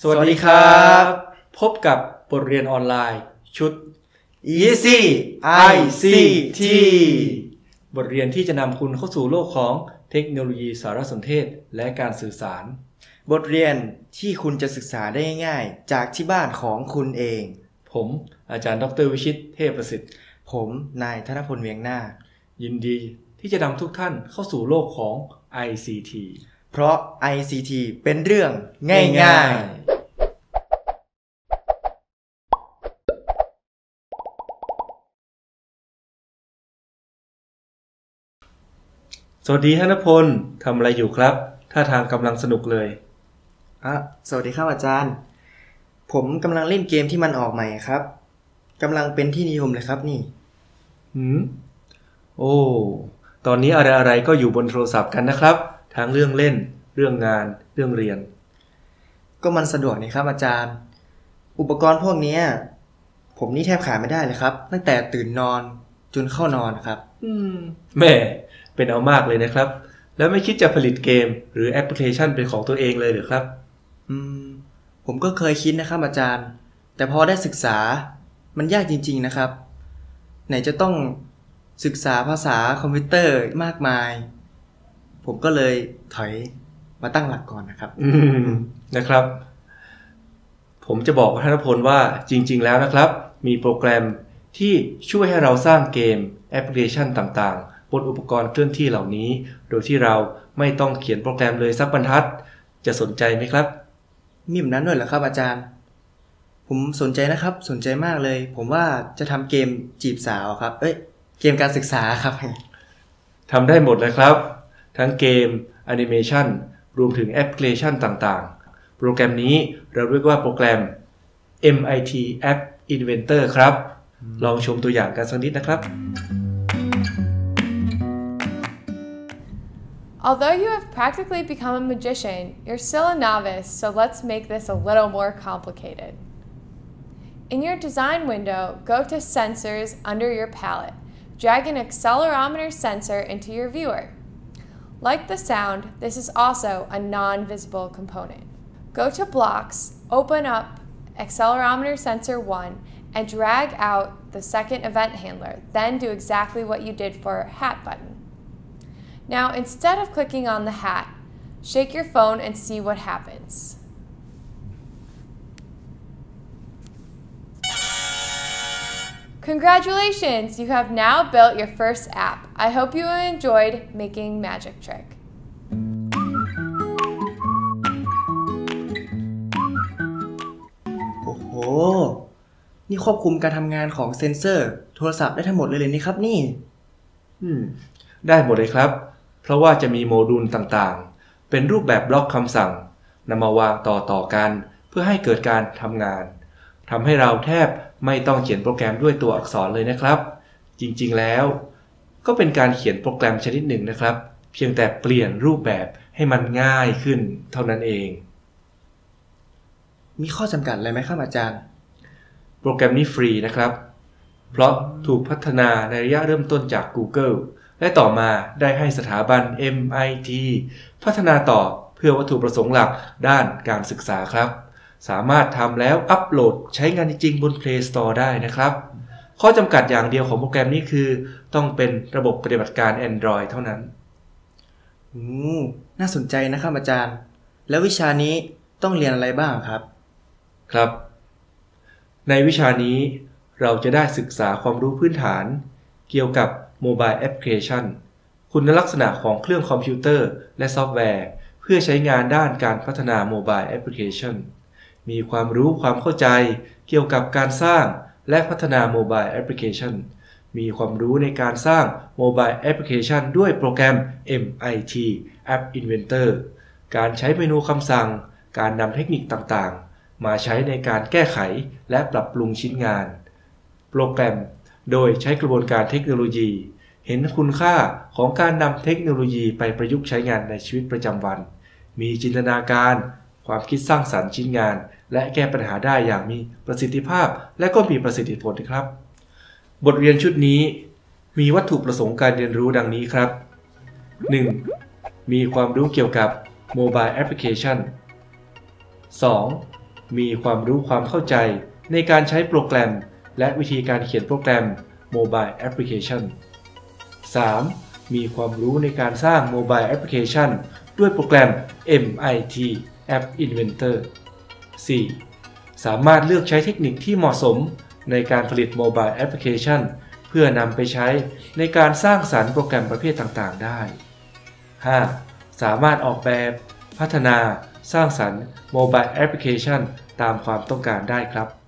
สวัสดีครับพบกับบทเรียนออนไลน์ชุด Easy ICT บทเรียนที่จะนำคุณเข้าสู่โลกของเทคโนโลยีสารสนเทศและการสื่อสารบทเรียนที่คุณจะศึกษาได้ง่ายๆจากที่บ้านของคุณเองผมอาจารย์ดร.วิชิตเทพประสิทธิ์ผมนายธนพลเวียงนาคยินดีที่จะนำทุกท่านเข้าสู่โลกของ ICT เพราะ ICT เป็นเรื่องง่ายๆสวัสดีธนพลทำอะไรอยู่ครับท่าทางกำลังสนุกเลยสวัสดีครับอาจารย์ผมกำลังเล่นเกมที่มันออกใหม่ครับกำลังเป็นที่นิยมเลยครับนี่โอ้ตอนนี้อะไรๆก็อยู่บนโทรศัพท์กันนะครับทั้งเรื่องเล่นเรื่องงานเรื่องเรียนก็มันสะดวกนี่ครับอาจารย์อุปกรณ์พวกนี้ผมนี่แทบขาดไม่ได้เลยครับตั้งแต่ตื่นนอนจนเข้านอนครับแม่เป็นเอามากเลยนะครับแล้วไม่คิดจะผลิตเกมหรือแอปพลิเคชันเป็นของตัวเองเลยหรือครับผมก็เคยคิดนะครับอาจารย์แต่พอได้ศึกษามันยากจริงๆนะครับไหนจะต้องศึกษาภาษาคอมพิวเตอร์มากมายผมก็เลยถอยมาตั้งหลักก่อนนะครับนะครับผมจะบอกท่านพลว่าจริงๆแล้วนะครับมีโปรแกรมที่ช่วยให้เราสร้างเกมแอปพลิเคชันต่างๆบนอุปกรณ์เคลื่อนที่เหล่านี้โดยที่เราไม่ต้องเขียนโปรแกรมเลยสักบรรทัดจะสนใจไหมครับมีแบบนั้นด้วยเหรอครับอาจารย์ผมสนใจนะครับสนใจมากเลยผมว่าจะทำเกมจีบสาวครับเกมการศึกษาครับทำได้หมดเลยครับทั้งเกมแอนิเมชันรวมถึงแอปพลิเคชันต่างๆโปรแกรมนี้เราเรียกว่าโปรแกรม MIT App Inventor ครับลองชมตัวอย่างกันสักนิดนะครับ Although you have practically become a magician, you're still a novice, so let's make this a little more complicated. In your design window, go to Sensors under your palette. Drag an accelerometer sensor into your viewer. Like the sound, this is also a non-visible component. Go to Blocks, open up accelerometer sensor 1, and drag out the second event handler. Then do exactly what you did for Hat button. Now, instead of clicking on the hat, shake your phone and see what happens. Congratulations! You have now built your first app. I hope you enjoyed making Magic Trick. โอ้โหนี่ควบคุมการทำงานของเซ็นเซอร์โทรศัพท์ได้ทั้งหมดเลยนี่ครับนี่ได้หมดเลยครับเพราะว่าจะมีโมดูลต่างๆเป็นรูปแบบบล็อกคำสั่งนำมาวางต่อกันเพื่อให้เกิดการทำงานทำให้เราแทบไม่ต้องเขียนโปรแกรมด้วยตัวอักษรเลยนะครับจริงๆแล้วก็เป็นการเขียนโปรแกรมชนิดหนึ่งนะครับเพียงแต่เปลี่ยนรูปแบบให้มันง่ายขึ้นเท่านั้นเองมีข้อจำกัดอะไรไหมครับอาจารย์โปรแกรมนี้ฟรีนะครับเพราะถูกพัฒนาในระยะเริ่มต้นจาก Google และต่อมาได้ให้สถาบัน MIT พัฒนาต่อเพื่อวัตถุประสงค์หลักด้านการศึกษาครับสามารถทำแล้วอัปโหลดใช้งานจริงบน Play Store ได้นะครับข้อจำกัดอย่างเดียวของโปรแกรมนี้คือต้องเป็นระบบปฏิบัติการ Android เท่านั้นน่าสนใจนะครับอาจารย์แล้ววิชานี้ต้องเรียนอะไรบ้างครับครับในวิชานี้เราจะได้ศึกษาความรู้พื้นฐานเกี่ยวกับ Mobile Application คุณลักษณะของเครื่องคอมพิวเตอร์และซอฟต์แวร์เพื่อใช้งานด้านการพัฒนา Mobile Application มีความรู้ความเข้าใจเกี่ยวกับการสร้างและพัฒนา Mobile Application มีความรู้ในการสร้าง Mobile Application ด้วยโปรแกรม MIT App Inventor การใช้เมนูคำสั่งการนำเทคนิคต่างๆมาใช้ในการแก้ไขและปรับปรุงชิ้นงานโปรแกรมโดยใช้กระบวนการเทคโนโลยีเห็นคุณค่าของการนำเทคโนโลยีไปประยุกต์ใช้งานในชีวิตประจำวันมีจินตนาการความคิดสร้างสรรค์ชิ้นงานและแก้ปัญหาได้อย่างมีประสิทธิภาพและก็มีประสิทธิผลครับบทเรียนชุดนี้มีวัตถุประสงค์การเรียนรู้ดังนี้ครับ 1. มีความรู้เกี่ยวกับ Mobile Application 2. มีความรู้ความเข้าใจในการใช้โปรแกรมและวิธีการเขียนโปรแกรม Mobile Application 3. มีความรู้ในการสร้าง Mobile Application ด้วยโปรแกรม MIT App Inventor 4. สามารถเลือกใช้เทคนิคที่เหมาะสมในการผลิต Mobile Application เพื่อนำไปใช้ในการสร้างสรรค์โปรแกรมประเภทต่างๆได้ 5. สามารถออกแบบพัฒนาสร้างสรรค์ Mobile Application ตามความต้องการได้ครับ